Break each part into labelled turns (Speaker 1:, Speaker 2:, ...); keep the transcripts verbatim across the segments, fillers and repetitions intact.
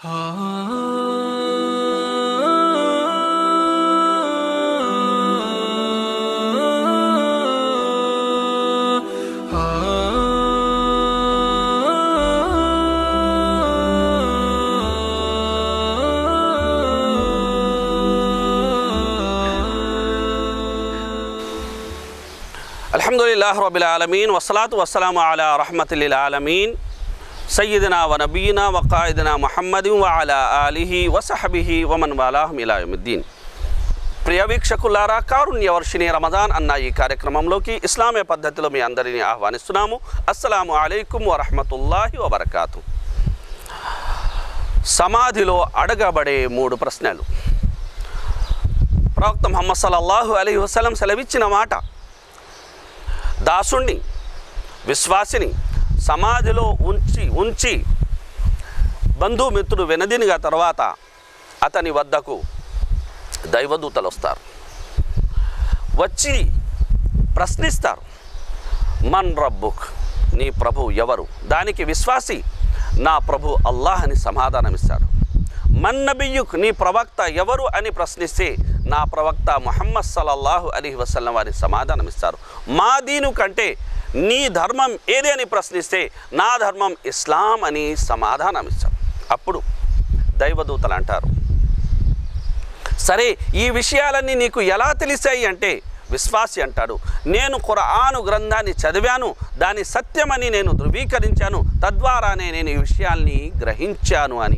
Speaker 1: అల్హమ్దులిల్లాహి రబ్బిల్ ఆలమీన్ వస్సలాతు వస్సలాము అలా రహ్మతుల్లిల్ ఆలమీన్ సయ్యిదినా వ నబీనా వ ఖాయిదినా ముహమ్మదిన్ వ అలా ఆలిహి వ సహబిహి వ మన్ వాలాహుమ్ ఇలా యౌమిద్దీన్. ప్రియ వీక్షకులారా, కారుణ్య వర్షిణి రమజాన్ అన్న ఈ కార్యక్రమంలోకి ఇస్లామీయ పద్ధతిలో మీ అందరినీ ఆహ్వానిస్తున్నాము. అస్సలాము అలైకుం వ రహ్మతుల్లాహి వ బరకాతు. సమాధిలో అడగబడే మూడు ప్రశ్నలు. ప్రవక్త ముహమ్మద్ సల్లల్లాహు అలైహి వసల్లం సెలవిచ్చిన మాట, దాసుణ్ణి విశ్వాసిని సమాధిలో ఉంచి ఉంచి బంధుమిత్రుడు వెనదినిగా తర్వాత అతని వద్దకు దైవదూతలు వస్తారు. వచ్చి ప్రశ్నిస్తారు, మన్ రబ్బుక్, నీ ప్రభు ఎవరు? దానికి విశ్వాసి నా ప్రభు అల్లాహ్ అని సమాధానమిస్తాడు. మన్ నబియుక్, నీ ప్రవక్త ఎవరు అని ప్రశ్నిస్తే నా ప్రవక్త ముహమ్మద్ సల్లల్లాహు అలైహి వసల్లం వారి సమాధానమిస్తారు. మా దీను కంటే నీ ధర్మం ఏది అని ప్రశ్నిస్తే నా ధర్మం ఇస్లాం అని సమాధానమిస్తారు. అప్పుడు దైవదూతలు అంటారు, సరే ఈ విషయాలన్నీ నీకు ఎలా తెలిసాయి అంటే విశ్వాసి అంటాడు, నేను ఖురాను గ్రంథాన్ని చదివాను, దాని సత్యమని నేను ధృవీకరించాను, తద్వారానే నేను ఈ విషయాల్ని గ్రహించాను అని.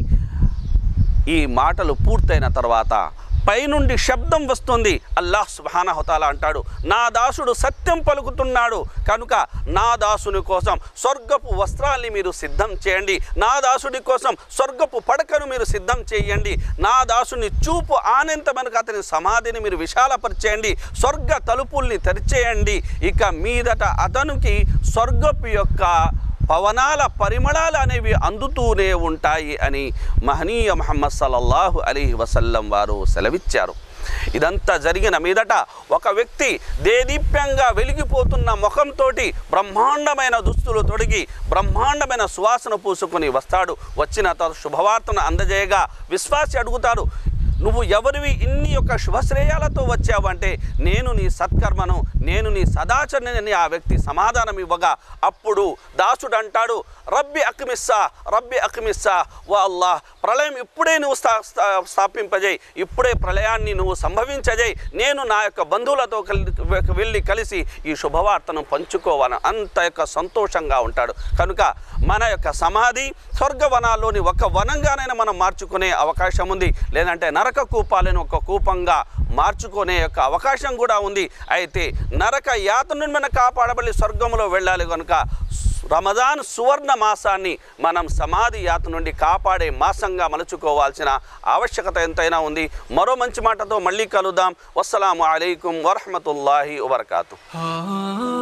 Speaker 1: ఈ మాటలు పూర్తయిన తర్వాత పైనుండి శబ్దం వస్తుంది. అల్లాహ్ సుబ్హానహు తఆలా అంటాడు, నా దాసుడు సత్యం పలుకుతున్నాడు కనుక నా దాసుని కోసం స్వర్గపు వస్త్రాల్ని మీరు సిద్ధం చేయండి, నా దాసుడి కోసం స్వర్గపు పడకను మీరు సిద్ధం చేయండి, నా దాసుని చూపు ఆనంత మనకు అతని సమాధిని మీరు విశాలపరిచేయండి, స్వర్గ తలుపుల్ని తెరిచేయండి, ఇక మీదట అతనికి స్వర్గపు యొక్క పవనాల పరిమళాలు అనేవి అందుతూనే ఉంటాయి అని మహనీయ ముహమ్మద్ సల్లల్లాహు అలైహి వసల్లం వారు సెలవిచ్చారు. ఇదంతా జరిగిన మీదట ఒక వ్యక్తి దేదీప్యంగా వెలిగిపోతున్న ముఖంతో బ్రహ్మాండమైన దుస్తులు తొడిగి బ్రహ్మాండమైన సువాసన పూసుకొని వస్తాడు. వచ్చిన తర్వాత శుభవార్తను అందజేయగా విశ్వాసి అడుగుతారు, నువ్వు ఎవరివి, ఇన్ని యొక్క శుభశ్రేయాలతో వచ్చావంటే నేను నీ సత్కర్మను, నేను నీ సదాచరణని ఆ వ్యక్తి సమాధానం ఇవ్వగా అప్పుడు దాసుడు అంటాడు, రబ్బి అక్మిస్సా రబ్బి అక్మిస్సా వా అల్లాహ్, ప్రళయం ఇప్పుడే నువ్వు స్థా స్థాపింపజేయి, ఇప్పుడే ప్రళయాన్ని నువ్వు సంభవించజేయి, నేను నా యొక్క బంధువులతో వెళ్ళి కలిసి ఈ శుభవార్తను పంచుకోవాలని అంత యొక్క సంతోషంగా ఉంటాడు. కనుక మన యొక్క సమాధి స్వర్గవనాల్లోని ఒక వనంగానైనా మనం మార్చుకునే అవకాశం ఉంది, లేదంటే నరక కూపాలను ఒక కూపంగా మార్చుకునే యొక్క అవకాశం కూడా ఉంది. అయితే నరక యాతన నుండి మనం కాపాడబడి స్వర్గంలో వెళ్ళాలి కనుక రమజాన్ సువర్ణ మాసాన్ని మనం సమాధి యాతన నుండి కాపాడే మాసంగా మలుచుకోవాల్సిన ఆవశ్యకత ఎంతైనా ఉంది. మరో మంచి మాటతో మళ్ళీ కలుద్దాం. వస్సలాము అలైకుం వరహ్మతుల్లాహి వబరకాతుహు.